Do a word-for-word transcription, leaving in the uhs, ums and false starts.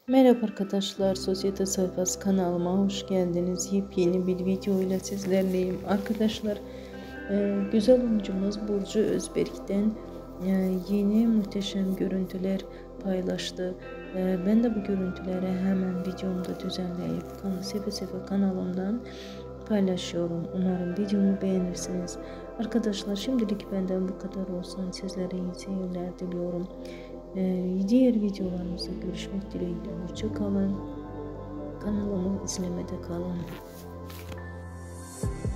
Merhaba arkadaşlar, Sosyete Sayfası kanalıma hoş geldiniz. Yepyeni bir video ile sizlerleyim. Arkadaşlar, e, güzel oyuncumuz Burcu Özberk'ten e, yeni muhteşem görüntüler paylaştı. E, ben de bu görüntüleri hemen videomda düzenleyip seve seve kanalımdan paylaşıyorum. Umarım videomu beğenirsiniz. Arkadaşlar, şimdilik benden bu kadar olsun. Sizlere iyi seyirler diliyorum. Ee, diğer videolarımızda görüşmek dileğiyle. Hoşça kalın. Kanalımı izlemede kalın.